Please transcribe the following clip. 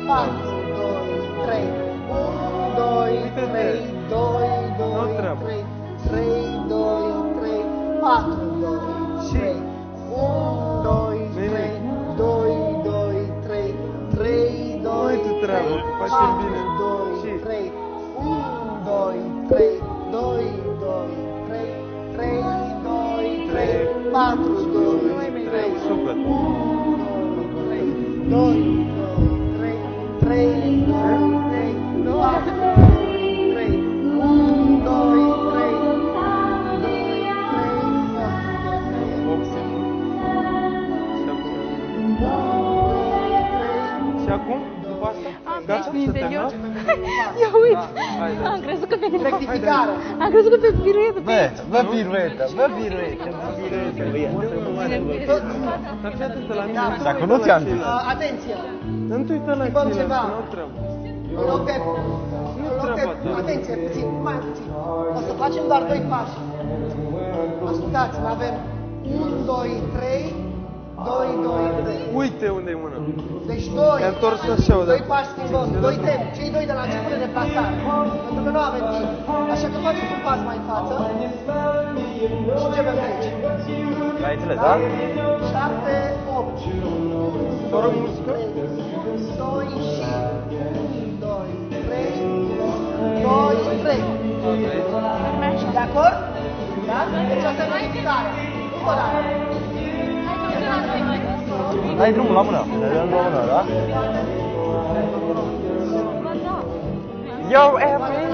4, 2, 3. 1, 2, 3, 2, 2, 3. 3, 2, 3, 4, 2, 3. 1, 2, 3, 2, 2, 3. 3, 2, 3, 4, 2, 3. 1, 2, 3, 2, 2, 3. 3, 2, 3, 4, 2, 3. Super. 2, 3, 2, 3, 3, 2, 3, 4, 2, 3, 1, 2, 3, Și acum, după asta, gata? Ia uite, am crezut că pe rectificare. Am crezut că pe piruetă. Bă, pirueta, Dar fii atentă la mine. Dacă nu ți-am zis. Atenție! Nu te uita la Schimbăm tine, ceva. nu treabă. În loc de... Nu treaba ta. Atenție, puțin, mai puțin. O să facem doar 2 pași. Ascultați, avem 1, 2, 3, 2, 2, 3. Uite unde e mâna. Deci 2, Te-ai întors așa odată. 2 pași schimbăm, 2 temi, cei 2 de la început de deplasare. Pentru că nu avem timp. Așa că faceți un pas mai în față și începem de aici. Ai înțeles, da? 7, 8. Fără muzică? 2 și 1, 2, 3, 2, 3. De acord? Da? Deci asta e modificarea. Încă o dată. Dai drumul la mână. Ne dăm la mână, da? Ba da. Yo, Emily!